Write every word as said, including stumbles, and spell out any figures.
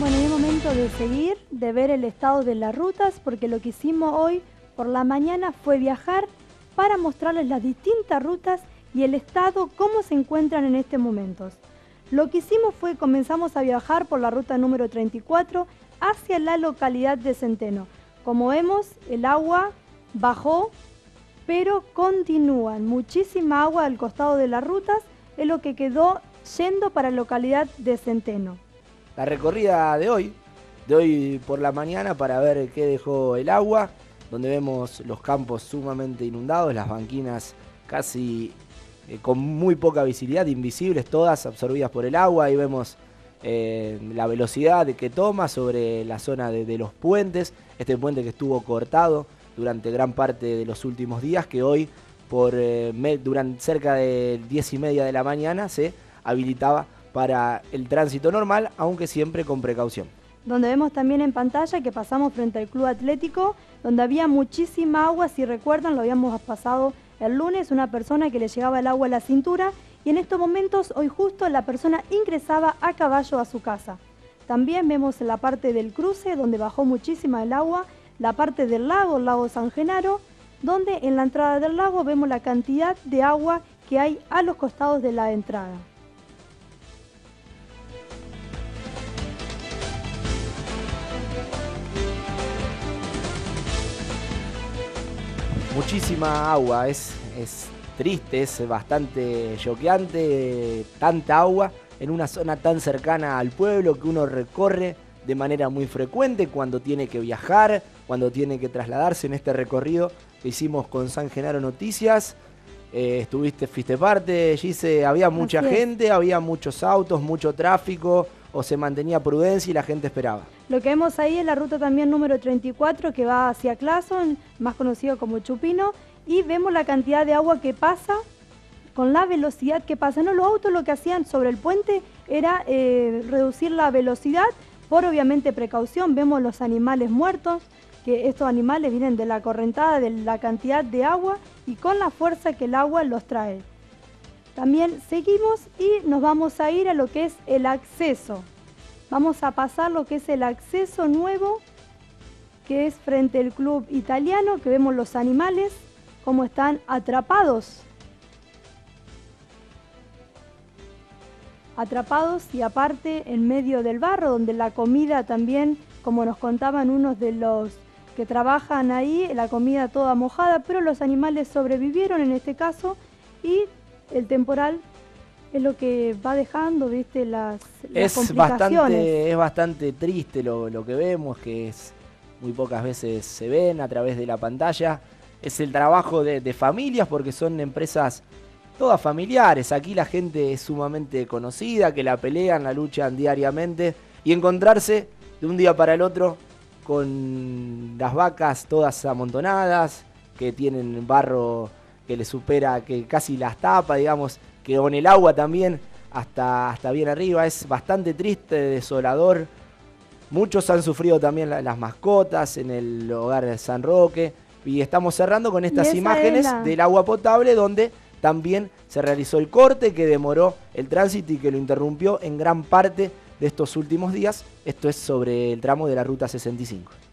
Bueno, y es momento de seguir, de ver el estado de las rutas, porque lo que hicimos hoy por la mañana fue viajar para mostrarles las distintas rutas y el estado, cómo se encuentran en este momento. Lo que hicimos fue, comenzamos a viajar por la ruta número treinta y cuatro hacia la localidad de Centeno. Como vemos, el agua bajó, pero continúan muchísima agua al costado de las rutas, es lo que quedó yendo para la localidad de Centeno. La recorrida de hoy, de hoy por la mañana, para ver qué dejó el agua, donde vemos los campos sumamente inundados, las banquinas casi eh, con muy poca visibilidad, invisibles todas, absorbidas por el agua. Ahí vemos eh, la velocidad que toma sobre la zona de, de los puentes, este puente que estuvo cortado durante gran parte de los últimos días, que hoy por eh, me, durante cerca de diez y media de la mañana se habilitaba para el tránsito normal, aunque siempre con precaución. Donde vemos también en pantalla que pasamos frente al Club Atlético, donde había muchísima agua, si recuerdan, lo habíamos pasado el lunes, una persona que le llegaba el agua a la cintura, y en estos momentos, hoy justo, la persona ingresaba a caballo a su casa. También vemos en la parte del cruce, donde bajó muchísima el agua, la parte del lago, el lago San Genaro, donde en la entrada del lago vemos la cantidad de agua que hay a los costados de la entrada. Muchísima agua, es, es triste, es bastante choqueante, tanta agua en una zona tan cercana al pueblo que uno recorre de manera muy frecuente cuando tiene que viajar, cuando tiene que trasladarse. En este recorrido que hicimos con San Genaro Noticias, eh, estuviste, fuiste parte, Gise, había mucha Así es. gente, había muchos autos, mucho tráfico, o se mantenía prudencia y la gente esperaba. Lo que vemos ahí es la ruta también número treinta y cuatro que va hacia Clason, más conocido como Chupino, y vemos la cantidad de agua que pasa con la velocidad que pasa. No, los autos lo que hacían sobre el puente era eh, reducir la velocidad por obviamente precaución. Vemos los animales muertos, que estos animales vienen de la correntada, de la cantidad de agua y con la fuerza que el agua los trae. También seguimos y nos vamos a ir a lo que es el acceso. Vamos a pasar lo que es el acceso nuevo, que es frente al club italiano, que vemos los animales, cómo están atrapados. Atrapados y aparte en medio del barro, donde la comida también, como nos contaban unos de los que trabajan ahí, la comida toda mojada, pero los animales sobrevivieron en este caso y el temporal es lo que va dejando, viste, las, las Es complicaciones. bastante, es bastante triste lo, lo que vemos, que es muy pocas veces se ven a través de la pantalla. Es el trabajo de, de familias, porque son empresas todas familiares. Aquí la gente es sumamente conocida, que la pelean, la luchan diariamente, y encontrarse de un día para el otro con las vacas todas amontonadas, que tienen barro que les supera, que casi las tapa, digamos, que con el agua también hasta, hasta bien arriba. Es bastante triste, desolador. Muchos han sufrido también la, las mascotas en el hogar de San Roque. Y estamos cerrando con estas imágenes la... del agua potable, donde también se realizó el corte que demoró el tránsito y que lo interrumpió en gran parte de estos últimos días. Esto es sobre el tramo de la ruta sesenta y cinco.